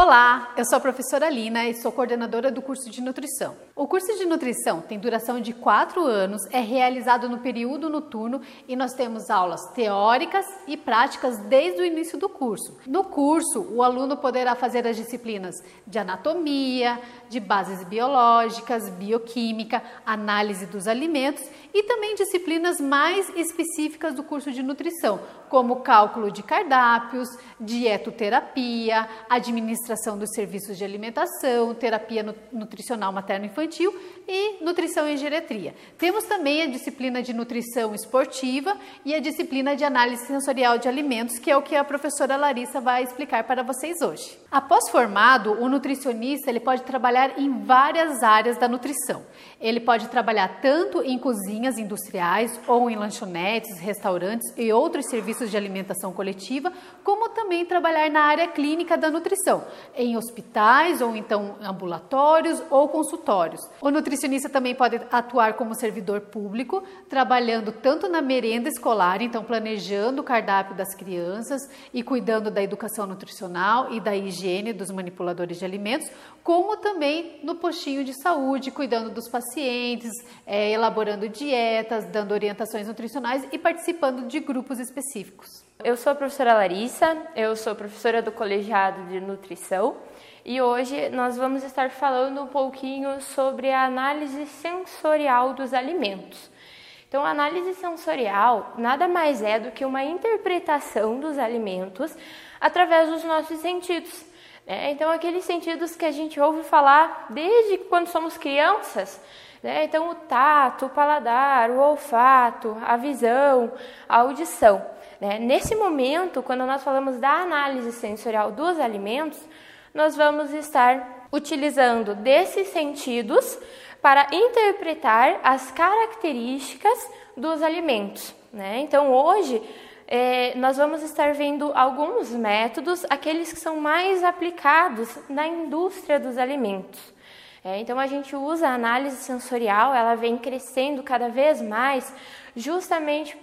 Olá, eu sou a professora Lina e sou coordenadora do curso de nutrição. O curso de nutrição tem duração de 4 anos, é realizado no período noturno e nós temos aulas teóricas e práticas desde o início do curso. No curso, o aluno poderá fazer as disciplinas de anatomia, de bases biológicas, bioquímica, análise dos alimentos e também disciplinas mais específicas do curso de nutrição, como cálculo de cardápios, dietoterapia, administração dos serviços de alimentação, terapia nutricional materno-infantil e nutrição em geriatria. Temos também a disciplina de nutrição esportiva e a disciplina de análise sensorial de alimentos, que é o que a professora Larissa vai explicar para vocês hoje. Após formado, o nutricionista ele pode trabalhar em várias áreas da nutrição. Ele pode trabalhar tanto em cozinhas industriais ou em lanchonetes, restaurantes e outros serviços de alimentação coletiva, como também trabalhar na área clínica da nutrição, em hospitais ou então ambulatórios ou consultórios. O nutricionista também pode atuar como servidor público, trabalhando tanto na merenda escolar, então planejando o cardápio das crianças e cuidando da educação nutricional e da higiene dos manipuladores de alimentos, como também no postinho de saúde, cuidando dos pacientes, elaborando dietas, dando orientações nutricionais e participando de grupos específicos. Eu sou a professora Larissa, eu sou professora do colegiado de nutrição e hoje nós vamos estar falando um pouquinho sobre a análise sensorial dos alimentos. Então, a análise sensorial nada mais é do que uma interpretação dos alimentos através dos nossos sentidos. Então, aqueles sentidos que a gente ouve falar desde quando somos crianças, então o tato, o paladar, o olfato, a visão, a audição. Nesse momento, quando nós falamos da análise sensorial dos alimentos, nós vamos estar utilizando desses sentidos para interpretar as características dos alimentos. Então, hoje, nós vamos estar vendo alguns métodos, aqueles que são mais aplicados na indústria dos alimentos. Então, a gente usa a análise sensorial, ela vem crescendo cada vez mais justamente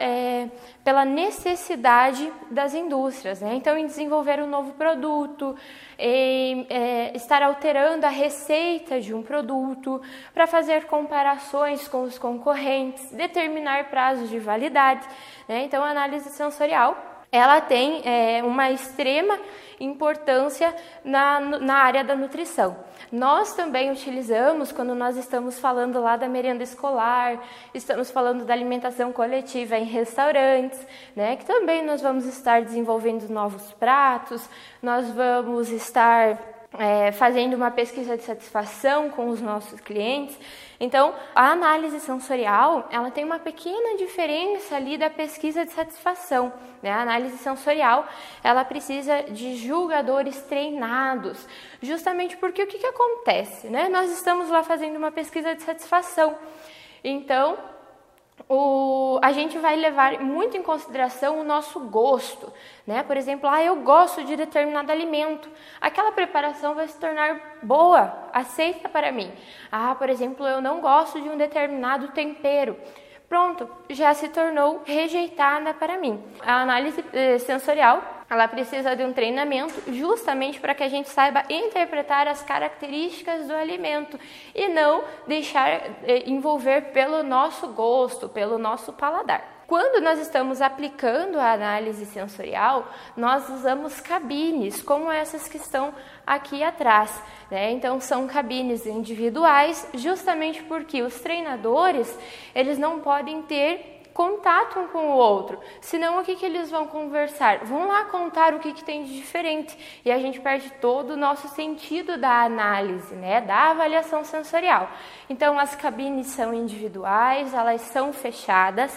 pela necessidade das indústrias. Então, em desenvolver um novo produto, em estar alterando a receita de um produto, para fazer comparações com os concorrentes, determinar prazos de validade. Então, a análise sensorial ela tem uma extrema importância na área da nutrição. Nós também utilizamos, quando nós estamos falando lá da merenda escolar, estamos falando da alimentação coletiva em restaurantes, que também nós vamos estar desenvolvendo novos pratos, nós vamos estar fazendo uma pesquisa de satisfação com os nossos clientes. Então, a análise sensorial, ela tem uma pequena diferença ali da pesquisa de satisfação. A análise sensorial, ela precisa de julgadores treinados, justamente porque o que acontece? Nós estamos lá fazendo uma pesquisa de satisfação, então a gente vai levar muito em consideração o nosso gosto, Por exemplo, eu gosto de determinado alimento, aquela preparação vai se tornar boa, aceita para mim. Por exemplo, eu não gosto de um determinado tempero. Pronto, já se tornou rejeitada para mim. A análise sensorial, ela precisa de um treinamento justamente para que a gente saiba interpretar as características do alimento e não deixar envolver pelo nosso gosto, pelo nosso paladar. Quando nós estamos aplicando a análise sensorial, nós usamos cabines, como essas que estão aqui atrás. Então, são cabines individuais, justamente porque os treinadores, eles não podem ter contato um com o outro, senão o que eles vão conversar? Vão lá contar o que tem de diferente e a gente perde todo o nosso sentido da análise, da avaliação sensorial. Então, as cabines são individuais, elas são fechadas,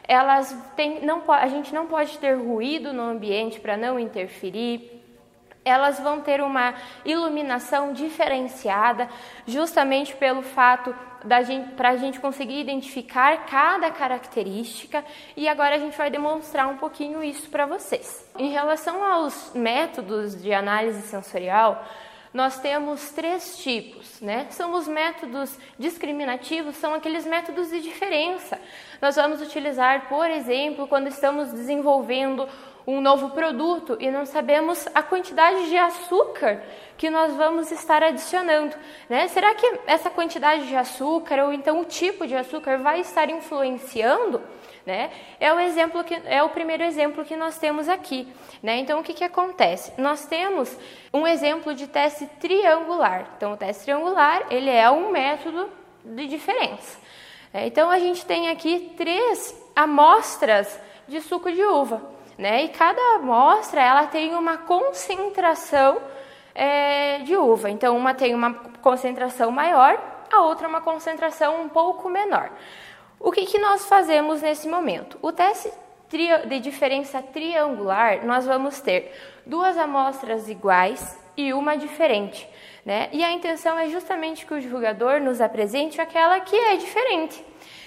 a gente não pode ter ruído no ambiente para não interferir. Elas vão ter uma iluminação diferenciada, justamente pelo fato para a gente conseguir identificar cada característica, e agora a gente vai demonstrar um pouquinho isso para vocês. Em relação aos métodos de análise sensorial, nós temos 3 tipos, né? São os métodos discriminativos, são aqueles métodos de diferença. Nós vamos utilizar, por exemplo, quando estamos desenvolvendo um novo produto e não sabemos a quantidade de açúcar que nós vamos estar adicionando, né? Será que essa quantidade de açúcar ou então o tipo de açúcar vai estar influenciando, né? É o primeiro exemplo que nós temos aqui, né? Então o que acontece? Nós temos um exemplo de teste triangular. Então o teste triangular, ele é um método de diferença. Então a gente tem aqui 3 amostras de suco de uva, né? E cada amostra ela tem uma concentração de uva. Então uma tem uma concentração maior, a outra uma concentração um pouco menor. O que nós fazemos nesse momento? O teste de diferença triangular, nós vamos ter 2 amostras iguais e uma diferente, né? E a intenção é justamente que o julgador nos apresente aquela que é diferente.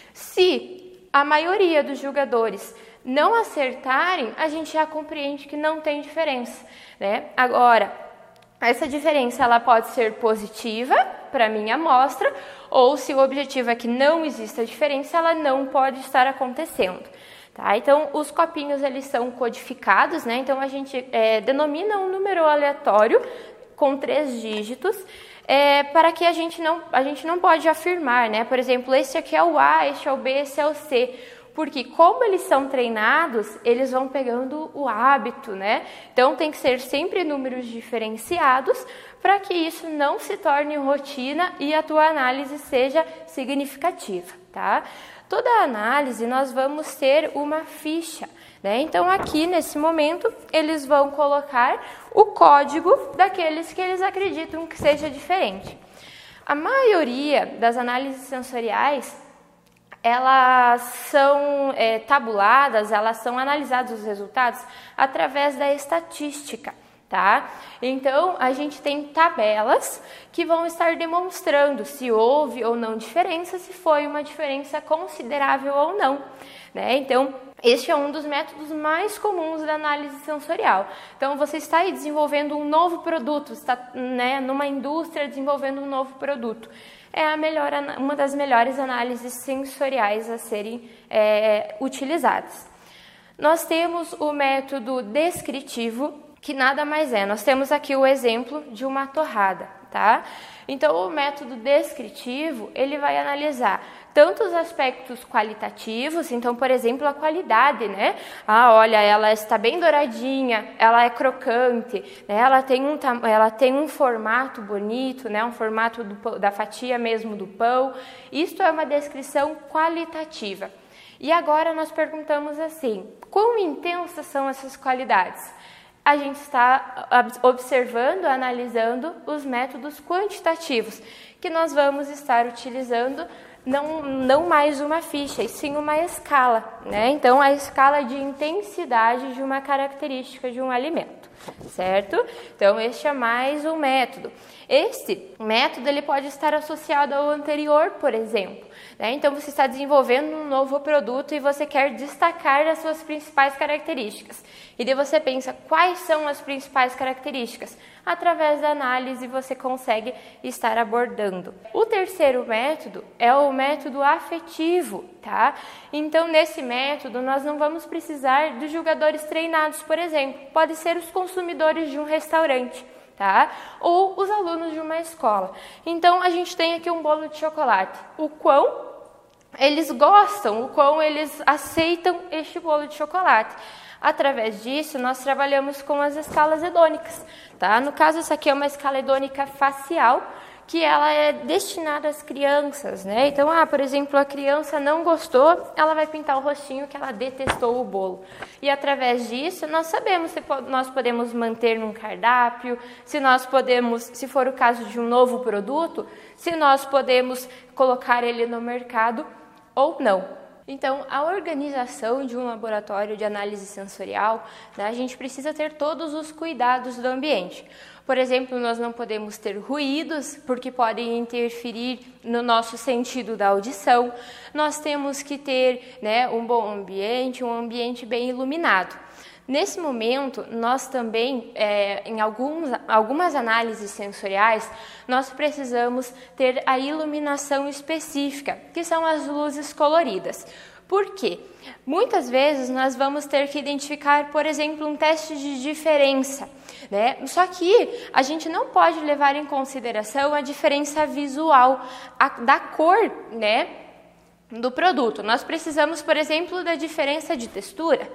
Se a maioria dos julgadores não acertarem, a gente já compreende que não tem diferença, né? Agora, essa diferença ela pode ser positiva para a minha amostra, ou se o objetivo é que não exista diferença, ela não pode estar acontecendo. Tá? Então, os copinhos eles são codificados, né? Então a gente denomina um número aleatório com 3 dígitos, para que a gente não pode afirmar, né? Por exemplo, esse aqui é o A, este é o B, esse é o C. Porque como eles são treinados, eles vão pegando o hábito, né? Então tem que ser sempre números diferenciados para que isso não se torne rotina e a tua análise seja significativa, tá? Toda análise nós vamos ter uma ficha, né? Então aqui nesse momento eles vão colocar o código daqueles que eles acreditam que seja diferente. A maioria das análises sensoriais elas são tabuladas, elas são analisados os resultados através da estatística, tá? Então, a gente tem tabelas que vão estar demonstrando se houve ou não diferença, se foi uma diferença considerável ou não, né? Então, este é um dos métodos mais comuns da análise sensorial. Então, você está aí desenvolvendo um novo produto, está, né, numa indústria desenvolvendo um novo produto. É uma das melhores análises sensoriais a serem utilizadas. Nós temos o método descritivo, que nada mais é. Nós temos aqui o exemplo de uma torrada, tá? Então, o método descritivo, ele vai analisar tanto os aspectos qualitativos, então, por exemplo, a qualidade, né? Ah, olha, ela está bem douradinha, ela é crocante, né? Ela tem um formato bonito, né? Um formato da fatia mesmo do pão. Isto é uma descrição qualitativa. E agora nós perguntamos assim, quão intensas são essas qualidades? A gente está observando, analisando os métodos quantitativos, que nós vamos estar utilizando não mais uma ficha, e sim uma escala, né? Então, a escala de intensidade de uma característica de um alimento, certo? Então, este é mais um método. Este método ele pode estar associado ao anterior, por exemplo, né? Então, você está desenvolvendo um novo produto e você quer destacar as suas principais características. E daí você pensa, quais são as principais características? Através da análise você consegue estar abordando. O terceiro método é o método afetivo, tá? Então, nesse método, nós não vamos precisar dos julgadores treinados, por exemplo. Pode ser os consumidores de um restaurante, tá? Ou os alunos de uma escola. Então, a gente tem aqui um bolo de chocolate. O quão eles gostam, o quão eles aceitam este bolo de chocolate. Através disso, nós trabalhamos com as escalas hedônicas, tá? No caso, essa aqui é uma escala hedônica facial, que ela é destinada às crianças, né? Então, por exemplo, a criança não gostou, ela vai pintar o rostinho que ela detestou o bolo. E através disso, nós sabemos se nós podemos manter num cardápio, se for o caso de um novo produto, se nós podemos colocar ele no mercado ou não. Então, a organização de um laboratório de análise sensorial, né, a gente precisa ter todos os cuidados do ambiente. Por exemplo, nós não podemos ter ruídos, porque podem interferir no nosso sentido da audição. Nós temos que ter, né, um bom ambiente, um ambiente bem iluminado. Nesse momento, nós também, em algumas análises sensoriais, nós precisamos ter a iluminação específica, que são as luzes coloridas. Por quê? Muitas vezes nós vamos ter que identificar, por exemplo, um teste de diferença, né? Só que a gente não pode levar em consideração a diferença visual da cor, né, do produto. Nós precisamos, por exemplo, da diferença de textura.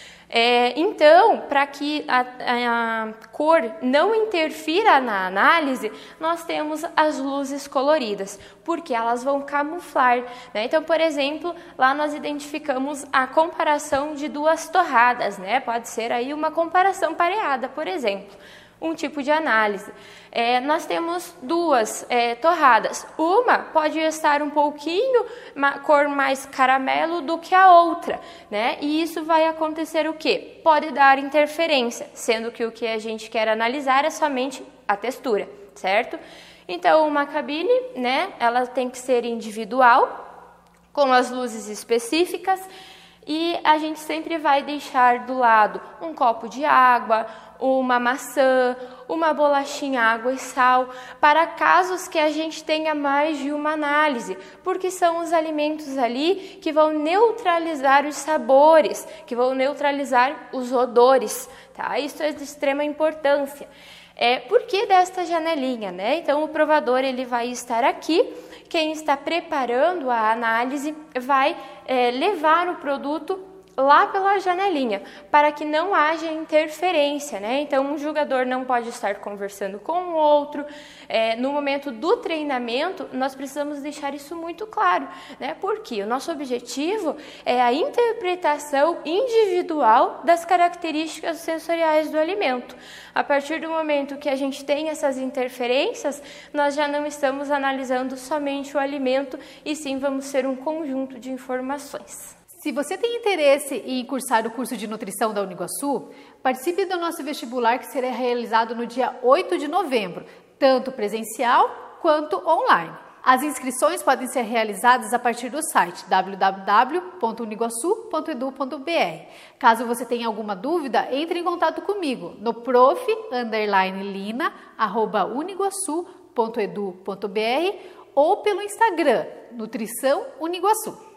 Então, para que a cor não interfira na análise, nós temos as luzes coloridas, porque elas vão camuflar, né? Então, por exemplo, lá nós identificamos a comparação de duas torradas, né? Pode ser aí uma comparação pareada, por exemplo. Um tipo de análise. Nós temos duas torradas. Uma pode estar um pouquinho cor mais caramelo do que a outra, né? E isso vai acontecer o quê? Pode dar interferência, sendo que o que a gente quer analisar é somente a textura, certo? Então, uma cabine, né? Ela tem que ser individual, com as luzes específicas, e a gente sempre vai deixar do lado um copo de água, uma maçã, uma bolachinha, água e sal, para casos que a gente tenha mais de uma análise, porque são os alimentos ali que vão neutralizar os sabores, que vão neutralizar os odores, tá? Isso é de extrema importância. Por que desta janelinha, né? Então, o provador ele vai estar aqui, quem está preparando a análise vai levar o produto lá pela janelinha, para que não haja interferência, né? Então, um jogador não pode estar conversando com o outro. No momento do treinamento, nós precisamos deixar isso muito claro, né? Porque o nosso objetivo é a interpretação individual das características sensoriais do alimento. A partir do momento que a gente tem essas interferências, nós já não estamos analisando somente o alimento, e sim vamos ter um conjunto de informações. Se você tem interesse em cursar o curso de nutrição da Uniguaçu, participe do nosso vestibular, que será realizado no dia 8 de novembro, tanto presencial quanto online. As inscrições podem ser realizadas a partir do site www.uniguaçu.edu.br. Caso você tenha alguma dúvida, entre em contato comigo no prof_lina@uniguaçu.edu.br ou pelo Instagram Nutrição Uniguaçu.